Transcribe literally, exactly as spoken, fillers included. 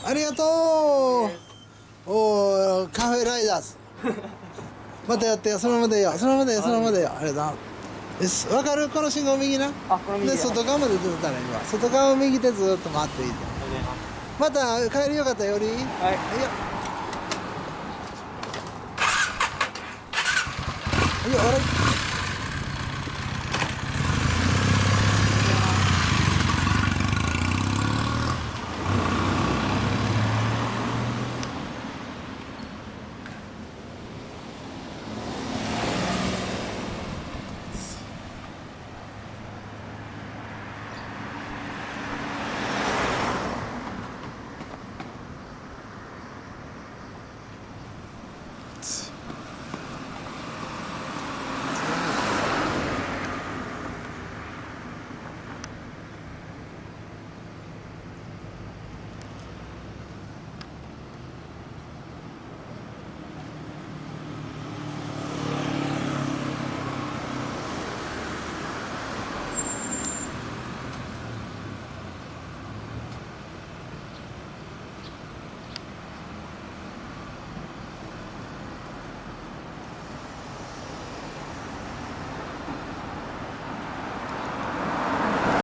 ありがとう。おお、カフェライダーズ。またやってよ、そのままでいいよ、そのままでいいよ、そのままでいいよ。ありがとうございます。わかる？この信号右な。 あ、この右。 で、外側まで出てたらいいわ。外側を右でずっと回っていいと。また帰りよかったより。はい。はいよ。はいよ、終わり。